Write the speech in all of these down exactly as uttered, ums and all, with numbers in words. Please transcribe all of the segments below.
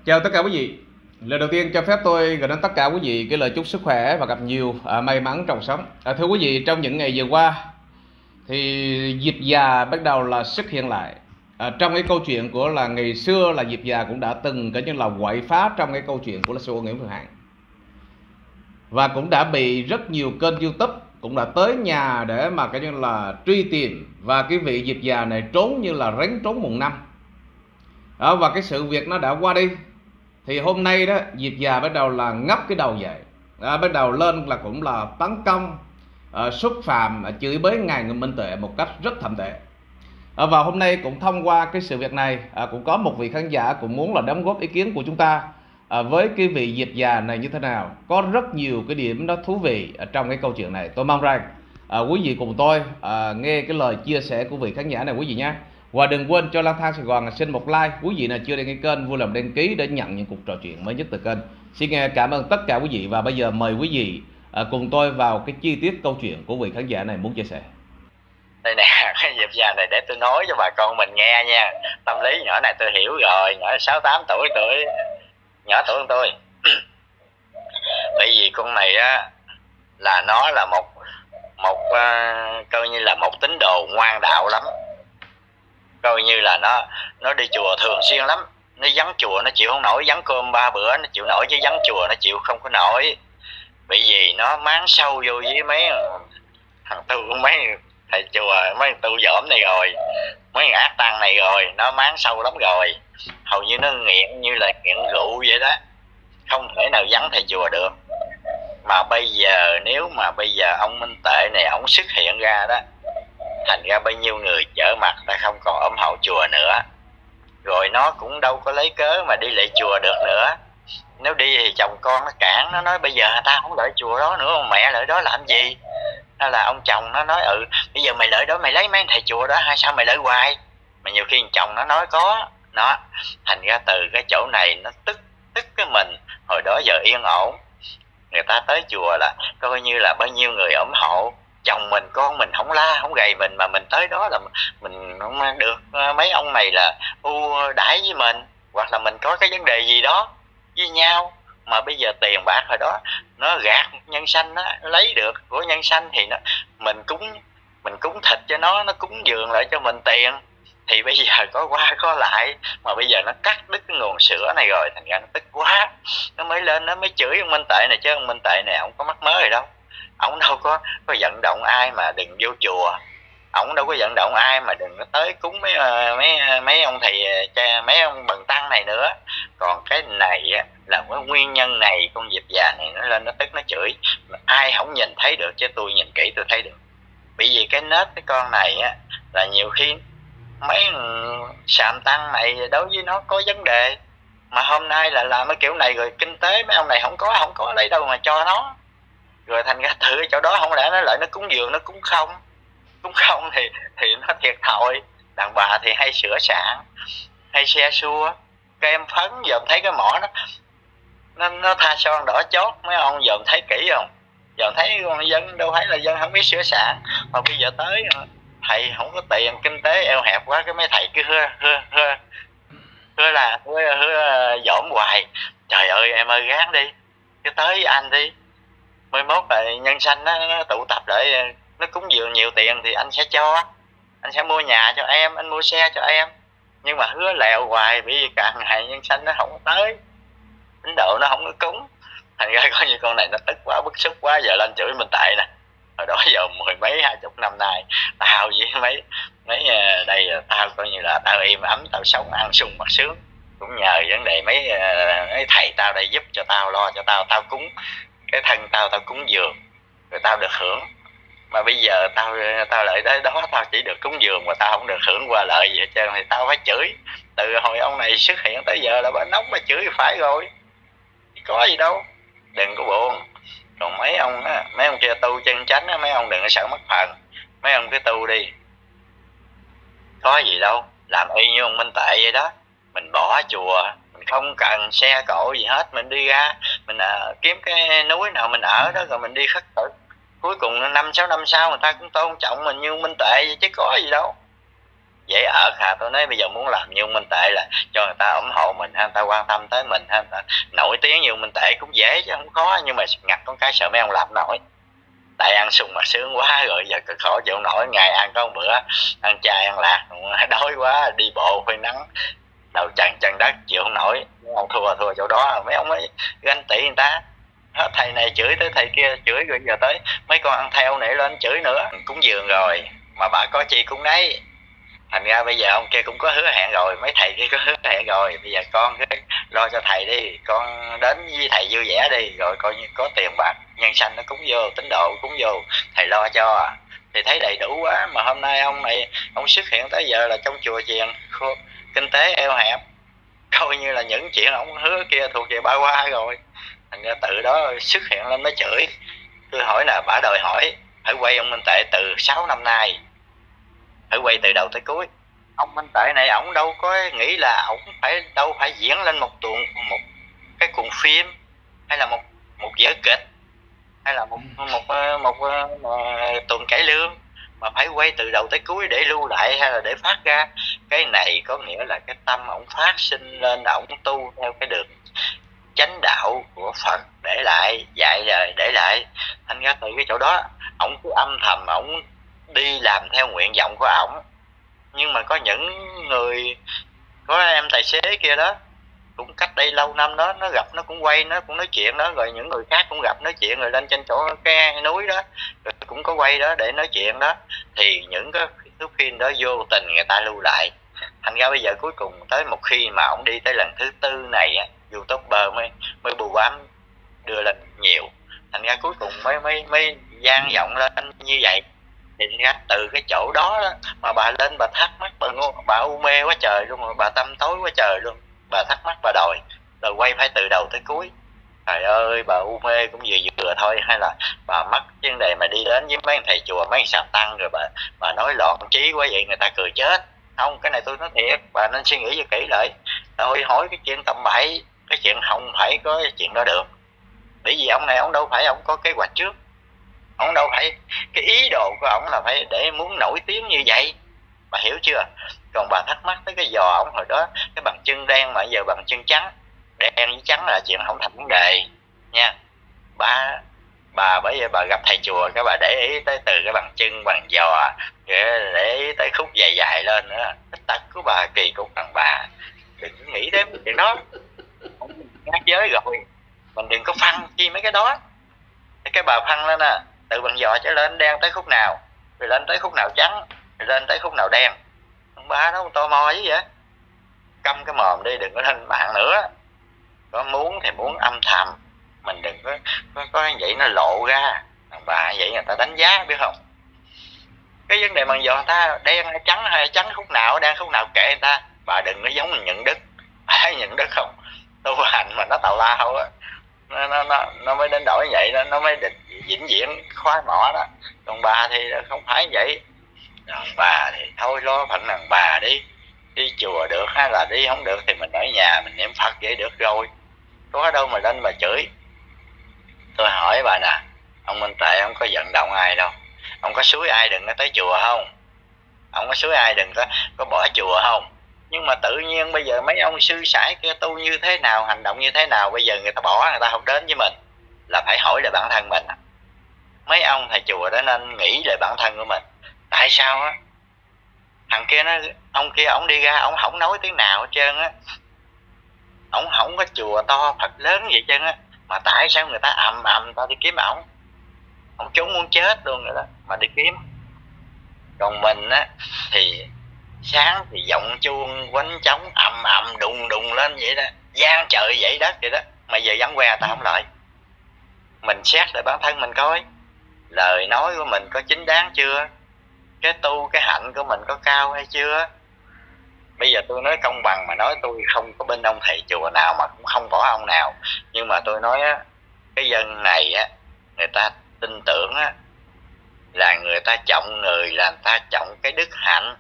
Chào tất cả quý vị. Lời đầu tiên cho phép tôi gửi đến tất cả quý vị cái lời chúc sức khỏe và gặp nhiều à, may mắn trong sống. À, thưa quý vị, trong những ngày vừa qua thì dịch già bắt đầu là xuất hiện lại. À, trong cái câu chuyện của là ngày xưa là dịch già cũng đã từng cái như là quậy phá trong cái câu chuyện của là sư Nguyễn Phương Hằng, và cũng đã bị rất nhiều kênh YouTube cũng đã tới nhà để mà cái như là truy tìm, và cái vị dịch già này trốn như là rắn trốn mùng năm. Đó, và cái sự việc nó đã qua đi thì hôm nay đó Diệp già bắt đầu là ngóc cái đầu dậy, à, bắt đầu lên là cũng là tấn công, à, xúc phạm, à, chửi bới ngài Nguyễn Minh Tuệ một cách rất thậm tệ. À, và hôm nay cũng thông qua cái sự việc này, à, cũng có một vị khán giả cũng muốn là đóng góp ý kiến của chúng ta à, với cái vị Diệp già này như thế nào. Có rất nhiều cái điểm đó thú vị ở trong cái câu chuyện này. Tôi mong rằng à, quý vị cùng tôi à, nghe cái lời chia sẻ của vị khán giả này quý vị nhé. Và đừng quên cho Lang Thang Sài Gòn xin một like. Quý vị nào chưa đăng ký kênh vui lòng đăng ký để nhận những cuộc trò chuyện mới nhất từ kênh. Xin cảm ơn tất cả quý vị, và bây giờ mời quý vị à, cùng tôi vào cái chi tiết câu chuyện của vị khán giả này muốn chia sẻ. Đây nè, cái dịp già này để tôi nói cho bà con mình nghe nha. Tâm lý nhỏ này tôi hiểu rồi, nhỏ sáu tám tuổi tuổi nhỏ tuổi hơn tôi. Bởi vì con này á là nó là một một uh, coi như là một tín đồ ngoan đạo lắm. Coi như là nó nó đi chùa thường xuyên lắm. Nó vắng chùa nó chịu không nổi, vắng cơm ba bữa nó chịu nổi, chứ vắng chùa nó chịu không có nổi. Bởi vì nó máng sâu vô với mấy thằng tu, mấy thầy chùa, mấy tu dởm này rồi, mấy ác tăng này rồi, nó máng sâu lắm rồi. Hầu như nó nghiện như là nghiện rượu vậy đó, không thể nào vắng thầy chùa được. Mà bây giờ nếu mà bây giờ ông Minh Tệ này ông xuất hiện ra đó, thành ra bao nhiêu người trở mặt ta không còn ủng hộ chùa nữa. Rồi nó cũng đâu có lấy cớ mà đi lại chùa được nữa. Nếu đi thì chồng con nó cản, nó nói bây giờ ta không lại chùa đó nữa, mẹ lại đó làm gì. Hay là ông chồng nó nói ừ bây giờ mày lợi đó, mày lấy mấy thầy chùa đó hay sao mày lợi hoài. Mà nhiều khi chồng nó nói có nó, thành ra từ cái chỗ này nó tức tức cái mình. Hồi đó giờ yên ổn, người ta tới chùa là coi như là bao nhiêu người ủng hộ. Chồng mình con mình không la không gầy mình, mà mình tới đó là mình không được mấy ông này là ưu đãi với mình, hoặc là mình có cái vấn đề gì đó với nhau. Mà bây giờ tiền bạc hồi đó nó gạt nhân sanh, nó lấy được của nhân sanh thì nó mình cúng mình cúng thịt cho nó, nó cúng dường lại cho mình tiền. Thì bây giờ có qua có lại, mà bây giờ nó cắt đứt cái nguồn sữa này rồi, thành ra nó tức quá, nó mới lên nó mới chửi ông Minh Tệ này. Chứ ông Minh Tệ này ông có mắc mớ rồi đâu, ông đâu có có vận động ai mà đừng vô chùa, ông đâu có vận động ai mà đừng có tới cúng mấy mấy mấy ông thầy cha, mấy ông bần tăng này nữa. Còn cái này á là cái nguyên nhân này, con Diệp già này nó lên nó tức nó chửi, ai không nhìn thấy được, chứ tôi nhìn kỹ tôi thấy được. Bởi vì cái nết cái con này á là nhiều khi mấy sàm tăng này đối với nó có vấn đề, mà hôm nay là làm cái kiểu này rồi kinh tế mấy ông này không có không có lấy đâu mà cho nó. Rồi thành ra từ cái chỗ đó không lẽ nó lại nó cúng dường, nó cúng không cúng không thì thì nó thiệt thòi. Đàn bà thì hay sửa sạn, hay xe xua, cái em phấn giờ thấy cái mỏ nó nó nó tha son đỏ chót, mấy ông giờ thấy kỹ không? Giờ thấy con dân đâu thấy là dân không biết sửa sạn. Mà bây giờ tới thầy không có tiền, kinh tế eo hẹp quá, cái mấy thầy cứ hưa hưa hưa hưa là hưa hưa dỗm hoài. Trời ơi em ơi gán đi, cái tới anh đi, mới mốt là nhân sanh nó, nó tụ tập lại, nó cúng dường nhiều tiền thì anh sẽ cho, anh sẽ mua nhà cho em, anh mua xe cho em. Nhưng mà hứa lèo hoài, bởi vì càng ngày nhân sanh nó không có tới, tín đồ nó không có cúng. Thành ra coi như con này nó tức quá, bức xúc quá, giờ lên chửi Minh Tệ nè. Hồi đó giờ mười mấy hai chục năm nay tao với mấy mấy đây tao coi như là tao im ấm, tao sống ăn sung mặc sướng, cũng nhờ vấn đề mấy mấy thầy tao đây giúp cho tao, lo cho tao, tao cúng cái thân tao, tao cúng dường rồi tao được hưởng. Mà bây giờ tao tao lại tới đó tao chỉ được cúng dường mà tao không được hưởng qua lợi gì hết trơn, thì tao phải chửi. Từ hồi ông này xuất hiện tới giờ là bà nóng mà chửi phải rồi, có gì đâu, đừng có buồn. Còn mấy ông á, mấy ông kia tu chân chánh á, mấy ông đừng có sợ mất phần, mấy ông cứ tu đi, có gì đâu. Làm y như ông Minh Tệ vậy đó, mình bỏ chùa, mình không cần xe cộ gì hết, mình đi ra mình à, kiếm cái núi nào mình ở đó rồi mình đi khất thực. Cuối cùng năm sáu năm sau người ta cũng tôn trọng mình như ông Minh Tệ vậy chứ có gì đâu. dễ ở hả? Tôi nói bây giờ muốn làm như ông Minh Tệ là cho người ta ủng hộ mình, người ta quan tâm tới mình, người ta nổi tiếng như ông Minh Tệ cũng dễ chứ không khó, nhưng mà ngặt con cái sợ mấy ông làm nổi. Tại ăn sung mà sướng quá rồi, giờ cực khổ chịu nổi, ngày ăn có một bữa ăn chay ăn lạc, đói quá đi bộ phơi nắng đầu trần chân đất chịu không nổi. Ông thua thua chỗ đó, mấy ông ấy ganh tị người ta, thầy này chửi tới thầy kia chửi, rồi giờ tới mấy con ăn theo này lên chửi nữa. Cúng dường rồi mà bà có chi cũng đấy, thành ra bây giờ ông kia cũng có hứa hẹn rồi, mấy thầy kia có hứa hẹn rồi, bây giờ con cứ lo cho thầy đi, con đến với thầy vui vẻ đi, rồi coi như có tiền bạc nhân sanh nó cúng vô, tín đồ cúng vô, thầy lo cho. Thì thấy đầy đủ quá, mà hôm nay ông này ông xuất hiện tới giờ là trong chùa chiền kinh tế eo hẹp, coi như là những chuyện ông hứa kia thuộc về ba qua rồi, thành ra từ đó xuất hiện lên mới chửi. Tôi hỏi là bà đòi hỏi phải quay ông Minh Tệ từ sáu năm nay, phải quay từ đầu tới cuối. Ông Minh Tệ này ổng đâu có nghĩ là ổng phải đâu phải diễn lên một tuồng một cái cuộn phim, hay là một một vở kịch, hay là một một một, một, một tuần cải lương, mà phải quay từ đầu tới cuối để lưu lại hay là để phát ra. Cái này có nghĩa là cái tâm ổng phát sinh lên, ổng tu theo cái đường chánh đạo của Phật để lại, dạy rồi để lại. Thành ra từ cái chỗ đó ổng cứ âm thầm ổng đi làm theo nguyện vọng của ổng. Nhưng mà có những người, có em tài xế kia đó, cũng cách đây lâu năm đó, nó gặp nó cũng quay, nó cũng nói chuyện đó, rồi những người khác cũng gặp nói chuyện, rồi lên trên chỗ cái núi đó rồi cũng có quay đó để nói chuyện đó. Thì những cái thước phim đó vô tình người ta lưu lại. Thành ra bây giờ cuối cùng tới một khi mà ông đi tới lần thứ tư này á, YouTuber mới mới bù bám đưa lên nhiều, thành ra cuối cùng mới mới mới gian vọng lên như vậy. Thì ra từ cái chỗ đó, đó mà bà lên bà thắc mắc, bà ngu, bà u mê quá trời luôn, rồi bà tâm tối quá trời luôn, bà thắc mắc bà đòi rồi quay phải từ đầu tới cuối. Trời ơi, bà u mê cũng vừa vừa thôi, hay là bà mắc vấn đề mà đi đến với mấy thầy chùa, mấy sạc tăng, rồi bà bà nói loạn trí quá vậy người ta cười chết. Không, cái này tôi nói thiệt, bà nên suy nghĩ cho kỹ lại. Tôi hỏi cái chuyện tầm bậy, cái chuyện không phải có cái chuyện đó được. Bởi vì ông này ông đâu phải ông có kế hoạch trước, ông đâu phải cái ý đồ của ông là phải để muốn nổi tiếng như vậy, bà hiểu chưa? Còn bà thắc mắc tới cái giò ông hồi đó, cái bằng chân đen mà giờ bằng chân trắng, đen với trắng là chuyện không thành vấn đề nha. Bà bà bởi vậy bà gặp thầy chùa các bà để ý tới từ cái bằng chân bằng giò, để ý tới khúc dài dài lên nữa. Cái tật của bà kỳ cục thằng bà, đừng nghĩ đến chuyện đó. Ngát giới rồi mình đừng có phăng chi mấy cái đó. Cái bà phăng lên nè, từ bằng giò trở lên đen tới khúc nào, rồi lên tới khúc nào trắng, rồi lên tới khúc nào đen. Ông ba nó to mò chứ vậy. Câm cái mồm đi, đừng có lên mạng nữa. Có muốn thì muốn âm thầm, mình đừng có có, có vậy nó lộ ra. Thằng bà vậy người ta đánh giá biết không? Cái vấn đề bằng giò người ta đen hay trắng, hay trắng khúc nào đen khúc nào kệ người ta. Bà đừng có giống như Nhận Đức. Thấy Nhận Đức không? Tu hành mà nó tào lao á, nó nó nó nó mới đến đổi vậy đó, nó mới định vĩnh viễn khoái mỏ đó. Còn bà thì không phải vậy. Đàn bà thì thôi lo phận đàn bà đi, đi chùa được hay là đi không được thì mình ở nhà mình niệm Phật vậy được rồi, có đâu mà lên mà chửi. Tôi hỏi bà nè, ông Minh Tệ ông có vận động ai đâu, ông có xúi ai đừng có tới chùa không, ông có xúi ai đừng có có bỏ chùa không? Nhưng mà tự nhiên bây giờ mấy ông sư sãi kia tu như thế nào, hành động như thế nào, bây giờ người ta bỏ, người ta không đến với mình, là phải hỏi lại bản thân mình. Mấy ông thầy chùa đó nên nghĩ lại bản thân của mình. Tại sao á thằng kia nó, ông kia ổng đi ra ổng không nói tiếng nào hết trơn á, ổng không có chùa to Phật lớn vậy trơn á, mà tại sao người ta ầm ầm ta đi kiếm ổng, ổng trốn muốn chết luôn rồi đó mà đi kiếm. Còn mình á thì sáng thì giọng chuông quánh trống ầm ầm đùng đùng lên vậy đó, gian trời dậy đất vậy đó, mà giờ vắng que ta không lợi. Mình xét lại bản thân mình coi, lời nói của mình có chính đáng chưa, cái tu cái hạnh của mình có cao hay chưa. Bây giờ tôi nói công bằng mà nói, tôi không có bên ông thầy chùa nào mà cũng không bỏ ông nào, nhưng mà tôi nói á, cái dân này á, người ta tin tưởng á là người ta trọng người, là người ta trọng cái đức hạnh.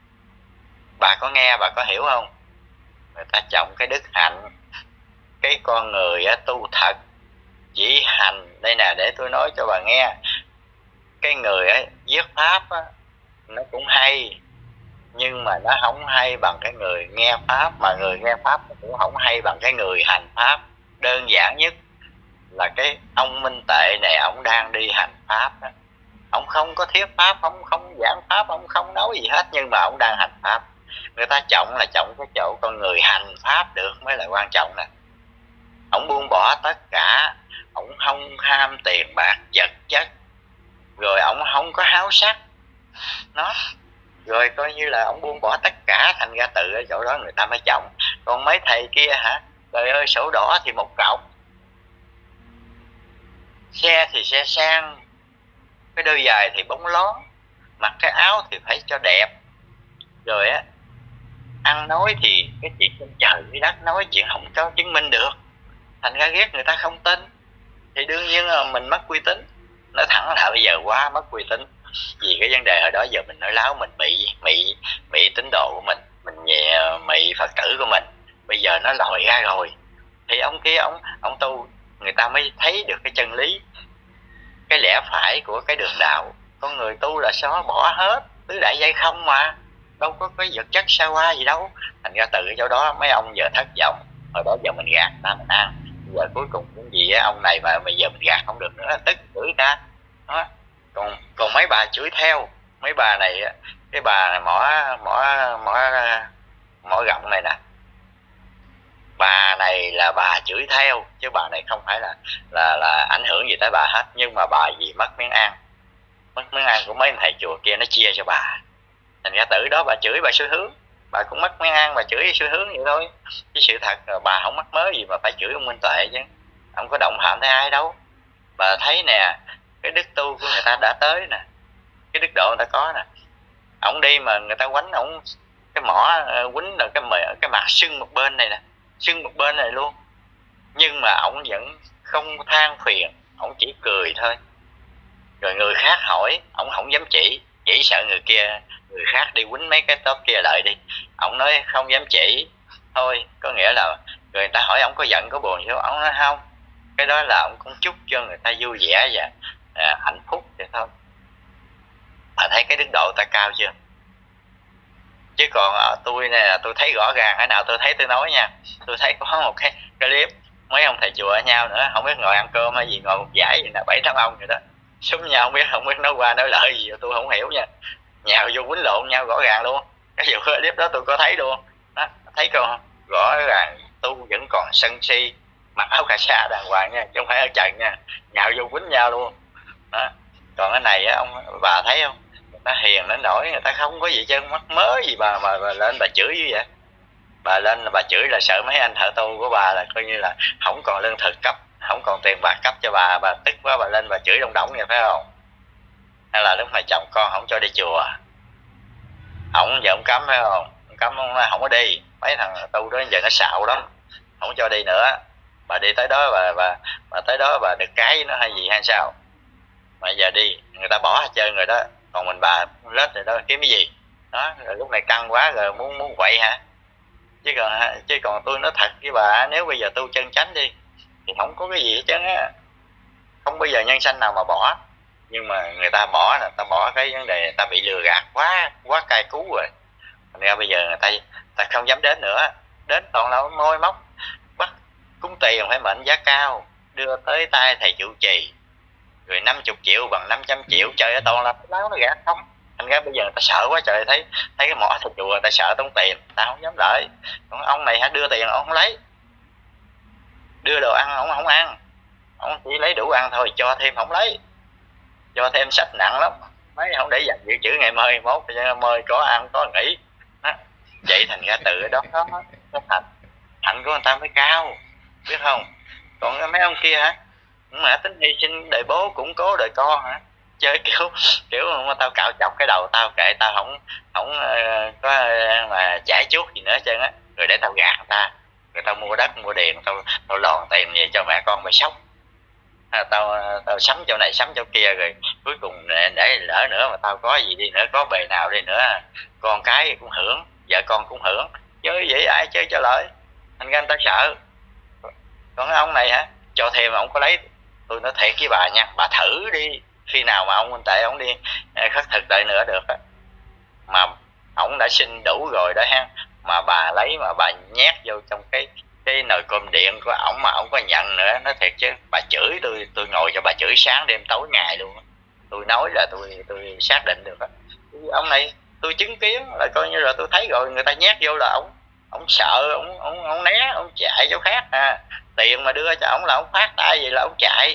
Bà có nghe, bà có hiểu không? Người ta trọng cái đức hạnh. Cái con người á, tu thật chỉ hành. Đây nè, để tôi nói cho bà nghe. Cái người á, viết pháp á, nó cũng hay, nhưng mà nó không hay bằng cái người nghe pháp, mà người nghe pháp cũng không hay bằng cái người hành pháp. Đơn giản nhất là cái ông Minh Tệ này, ông đang đi hành pháp đó. Ông không có thuyết pháp, ông không giảng pháp, ông không nói gì hết, nhưng mà ông đang hành pháp. Người ta trọng là trọng cái chỗ con người hành pháp được mới là quan trọng nè. Ông buông bỏ tất cả, ông không ham tiền bạc vật chất, rồi ông không có háo sắc nó, rồi coi như là ông buông bỏ tất cả, thành ra từ ở chỗ đó người ta mới trọng. Còn mấy thầy kia hả, trời ơi, sổ đỏ thì một cọc, xe thì xe sang, cái đôi giày thì bóng lón, mặc cái áo thì phải cho đẹp, rồi á ăn nói thì cái chuyện trên trời dưới đất, nói chuyện không có chứng minh được, thành ra ghét người ta không tin, thì đương nhiên là mình mất uy tín. Nói thẳng là bây giờ quá mất uy tín, vì cái vấn đề hồi đó giờ mình nói láo, mình bị bị bị tín đồ của mình, mình nhẹ bị Phật tử của mình, bây giờ nó lòi ra rồi, thì ông kia ông ông tu, người ta mới thấy được cái chân lý, cái lẽ phải của cái đường đạo. Con người tu là xóa bỏ hết tứ đại giai không, mà đâu có cái vật chất xa hoa gì đâu. Thành ra từ cái chỗ đó mấy ông giờ thất vọng, hồi đó giờ mình gạt ta mình ăn, giờ cuối cùng cũng gì á, ông này mà bây giờ mình gạt không được nữa, tức chửi ta đó. Còn còn mấy bà chửi theo, mấy bà này, cái bà này mỏ mỏ mỏ mỏ gọng này nè, bà này là bà chửi theo, chứ bà này không phải là là là ảnh hưởng gì tới bà hết, nhưng mà bà gì mất miếng ăn, mất miếng ăn của mấy thầy chùa kia nó chia cho bà, thành ra từ đó bà chửi bà xu hướng, bà cũng mất miếng ăn, bà chửi xu hướng vậy thôi. Chứ sự thật là bà không mắc mớ gì mà phải chửi ông Minh Tuệ chứ, ông có động phạm tới ai đâu. Bà thấy nè, cái đức tu của người ta đã tới nè, cái đức độ người ta có nè, ổng đi mà người ta quánh ổng cái mỏ quýnh là cái cái mặt sưng một bên này nè, sưng một bên này luôn, nhưng mà ổng vẫn không than phiền, ổng chỉ cười thôi. Rồi người khác hỏi ổng không dám chỉ, chỉ sợ người kia, người khác đi quýnh mấy cái top kia lại đi, ổng nói không dám chỉ thôi. Có nghĩa là người ta hỏi ổng có giận có buồn chứ, ổng nói không, cái đó là ổng cũng chúc cho người ta vui vẻ và à, hạnh phúc vậy thôi. Bà thấy cái đức độ ta cao chưa? Chứ còn à, tôi này là tôi thấy rõ ràng, cái nào tôi thấy tôi nói nha. Tôi thấy có một cái, cái clip mấy ông thầy chùa ở nhau nữa, không biết ngồi ăn cơm hay gì, ngồi một dãy gì là bảy tám ông vậy đó, xúm nhau không biết không biết nói qua nói lại gì tôi không hiểu nha, nhào vô quýnh lộn nhau rõ ràng luôn. Cái vụ clip đó tôi có thấy luôn đó, thấy không? Rõ ràng tu vẫn còn sân si, mặc áo cà sa đàng hoàng nha, chứ không phải ở trần nha, nhào vô quýnh nhau luôn đó. Còn cái này á, ông bà thấy không, người ta hiền đến nỗi người ta không có gì chứ mắc mớ gì bà mà bà lên bà chửi như vậy. Bà lên là bà chửi là sợ mấy anh thợ tu của bà là coi như là không còn lương thực cấp, không còn tiền bạc cấp cho bà, bà tức quá bà lên bà chửi đông đống vậy phải không? Hay là lúc này chồng con không cho đi chùa, ổng giờ ông cấm phải không? Ông cấm ông nói không có đi, mấy thằng tu đó giờ nó xạo lắm, không cho đi nữa. Bà đi tới đó bà bà, bà tới đó bà được cái nó hay gì hay sao? Mà giờ đi người ta bỏ hết trơn rồi đó, còn mình bà lết rồi đó kiếm cái gì đó, rồi lúc này căng quá rồi muốn muốn quậy hả? Chứ còn chứ còn tôi nói thật với bà, nếu bây giờ tu chân chánh đi thì không có cái gì hết trơn á, không bao giờ nhân sanh nào mà bỏ. Nhưng mà người ta bỏ là ta bỏ cái vấn đề người ta bị lừa gạt quá quá cay cú rồi, thành ra bây giờ người ta ta không dám đến nữa, đến toàn là môi móc, bắt cúng tiền phải mệnh giá cao đưa tới tay thầy trụ trì, rồi năm mươi triệu bằng năm trăm triệu, trời ơi toàn là láo nó gạt không. Thành ra bây giờ người ta sợ quá trời, thấy thấy cái mỏ thầy chùa người ta sợ tốn tiền, ta không dám đợi. Còn ông này hả, đưa tiền ông không lấy, đưa đồ ăn ông không ăn, ông chỉ lấy đủ ăn thôi, cho thêm không lấy, cho thêm sách nặng lắm, mấy không để dành dự trữ ngày mời mốt mời có ăn có nghỉ đó. Vậy thành ra từ đó đó nó thành hạnh của người ta mới cao, biết không? Còn mấy ông kia hả, mà tính hy sinh đời bố củng cố đời con hả, chơi kiểu kiểu mà tao cạo chọc cái đầu tao, kệ tao không không uh, có uh, mà chải chuốt gì nữa trơn á, rồi để tao gạt người ta, rồi tao mua đất mua điền, tao tao lòn tiền về cho mẹ con mày sống, à, tao tao sắm chỗ này sắm chỗ kia, rồi cuối cùng để, để lỡ nữa mà tao có gì đi nữa, có bề nào đi nữa con cái cũng hưởng, vợ con cũng hưởng, chơi vậy ai chơi cho lợi, thành ra người ta sợ. Còn cái ông này hả, cho thêm mà ông có lấy, tôi nói thiệt với bà nha, bà thử đi, khi nào mà ông Minh Tệ ông đi khất thực đợi nữa được á, mà ổng đã xin đủ rồi đó ha, mà bà lấy mà bà nhét vô trong cái cái nồi cơm điện của ổng mà ổng có nhận nữa. Nói thiệt chứ bà chửi tôi tôi ngồi cho bà chửi sáng đêm tối ngày luôn. Tôi nói là tôi tôi xác định được đó. Ông này tôi chứng kiến là coi như là tôi thấy rồi, người ta nhét vô là ổng ổng sợ, ổng ổng ổng né, ổng chạy chỗ khác à. Tiền mà đưa cho ổng là ổng phát tay vậy là ổng chạy.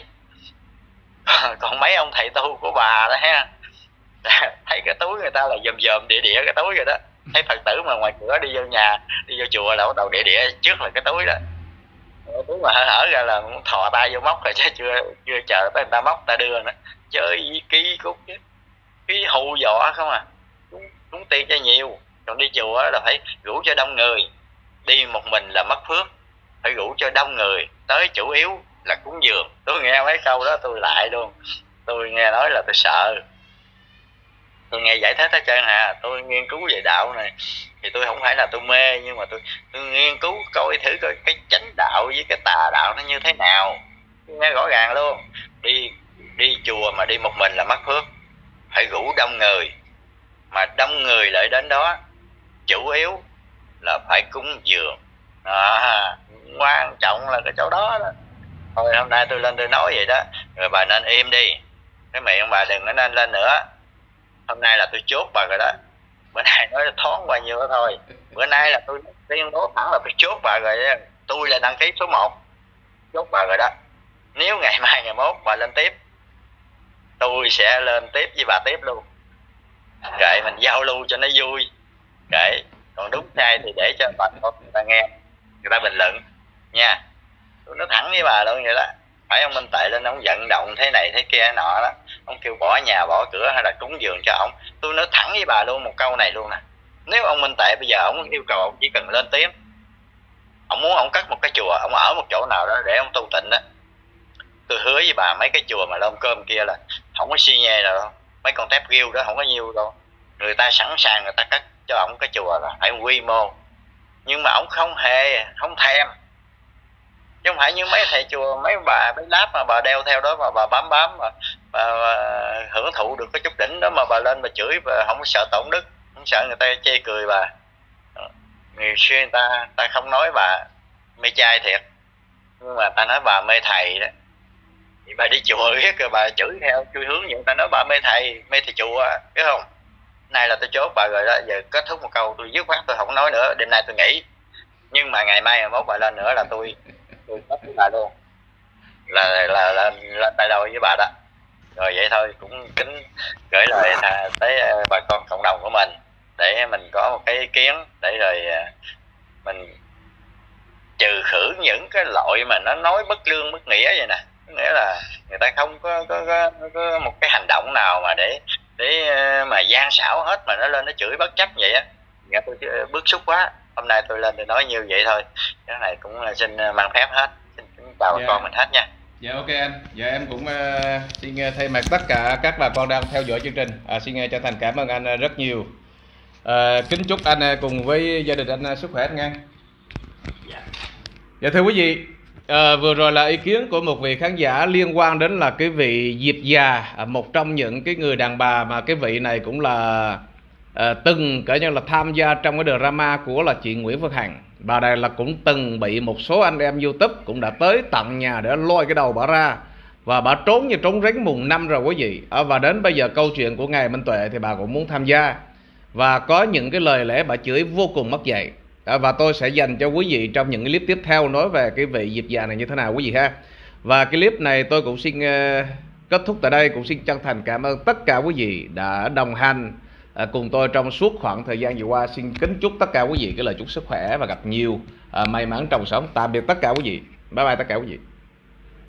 Còn mấy ông thầy tu của bà đó ha, thấy cái túi người ta là dòm dòm địa địa cái túi rồi đó. Thấy Phật tử mà ngoài cửa đi vô nhà, đi vô chùa là bắt đầu địa địa trước là cái túi đó. Túi mà hở hở ra là muốn thò tay vô móc rồi, chứ chưa chưa chờ tới người ta móc ta đưa nữa. Chơi ký cút chứ, cái hù dọa không à. Cúng tiền cho nhiều, còn đi chùa là phải rủ cho đông người. Đi một mình là mất phước, phải rủ cho đông người tới, chủ yếu là cúng dường. Tôi nghe mấy câu đó tôi lại luôn. Tôi nghe nói là tôi sợ. Tôi nghe giải thích hết trơn hà. Tôi nghiên cứu về đạo này thì tôi không phải là tôi mê, nhưng mà tôi tôi nghiên cứu coi thử coi cái chánh đạo với cái tà đạo nó như thế nào. Nghe rõ ràng luôn. Đi đi chùa mà đi một mình là mất phước, phải rủ đông người. Mà đông người lại đến đó chủ yếu là phải cúng dường à, quan trọng là cái chỗ đó đó. Thôi hôm nay tôi lên tôi nói vậy đó, rồi bà nên im đi, cái miệng bà đừng có nên lên nữa. Hôm nay là tôi chốt bà rồi đó. Bữa nay nói thoáng bao nhiêu đó thôi. Bữa nay là tôi tuyên bố thẳng là tôi chốt bà rồi đó. Tôi là đăng ký số một, chốt bà rồi đó. Nếu ngày mai ngày mốt bà lên tiếp, tôi sẽ lên tiếp với bà tiếp luôn. Kệ mình giao lưu cho nó vui. Kệ, còn đúng sai thì để cho bà con người ta nghe, người ta bình luận nha. Tôi nói thẳng với bà luôn vậy đó. Phải ông Minh Tệ lên ông vận động thế này thế kia nọ đó, ông kêu bỏ nhà bỏ cửa hay là cúng dường cho ông. Tôi nói thẳng với bà luôn một câu này luôn nè. Nếu ông Minh Tệ bây giờ ông yêu cầu ông chỉ cần lên tiếng, ông muốn ông cất một cái chùa, ông ở một chỗ nào đó để ông tu tịnh đó, tôi hứa với bà mấy cái chùa mà lông cơm kia là không có xi nhê đâu. Mấy con tép ghiêu đó không có nhiêu đâu. Người ta sẵn sàng người ta cất cho ông cái chùa là phải quy mô. Nhưng mà ông không hề, không thèm. Chứ không phải như mấy thầy chùa, mấy bà mấy láp mà bà đeo theo đó mà bà bám bám mà bà, bà hưởng thụ được cái chút đỉnh đó mà bà lên bà chửi và không sợ tổn đức, không sợ người ta chê cười bà. Người xưa người ta, người ta không nói bà mê trai thiệt, nhưng mà ta nói bà mê thầy đó. Thì bà đi chùa biết rồi bà chửi theo chui hướng vậy, ta nói bà mê thầy, mê thầy chùa, biết không? Nay là tôi chốt bà rồi đó, giờ kết thúc một câu tôi dứt khoát tôi không nói nữa, đêm nay tôi nghỉ. Nhưng mà ngày mai ngày mốt bà lên nữa là tôi tôi bắt với bà luôn, là là là lên tay đôi với bà đó. Rồi vậy thôi, cũng kính gửi lời tới bà con cộng đồng của mình để mình có một cái ý kiến để rồi mình trừ khử những cái loại mà nó nói bất lương bất nghĩa vậy nè. Nghĩa là người ta không có, có, có, có một cái hành động nào mà để để mà gian xảo hết, mà nó lên nó chửi bất chấp vậy á. Nghe tôi bức xúc quá, hôm nay tôi lên tôi nói như vậy thôi. Cái này cũng xin mang phép hết, xin chào dạ. Con mình hết nha. Dạ ok anh. Dạ em cũng uh, xin thay mặt tất cả các bà con đang theo dõi chương trình, uh, xin chân thành cảm ơn anh rất nhiều. Uh, kính chúc anh cùng với gia đình anh sức khỏe anh nghe. Dạ. Dạ thưa quý vị, à, vừa rồi là ý kiến của một vị khán giả liên quan đến là cái vị Diệp Già, à, một trong những cái người đàn bà mà cái vị này cũng là à, từng kể như là tham gia trong cái drama của là chị Nguyễn Phương Hằng. Bà này là cũng từng bị một số anh em YouTube cũng đã tới tận nhà để lôi cái đầu bà ra, và bà trốn như trốn ránh mùng năm rồi quý vị. À, và đến bây giờ câu chuyện của ngài Minh Tuệ thì bà cũng muốn tham gia, và có những cái lời lẽ bà chửi vô cùng mất dạy. À, và tôi sẽ dành cho quý vị trong những cái clip tiếp theo nói về cái vị Diệp Già này như thế nào quý vị ha. Và cái clip này tôi cũng xin uh, kết thúc tại đây, cũng xin chân thành cảm ơn tất cả quý vị đã đồng hành uh, cùng tôi trong suốt khoảng thời gian vừa qua. Xin kính chúc tất cả quý vị cái lời chúc sức khỏe và gặp nhiều uh, may mắn trong sống. Tạm biệt tất cả quý vị. Bye bye tất cả quý vị.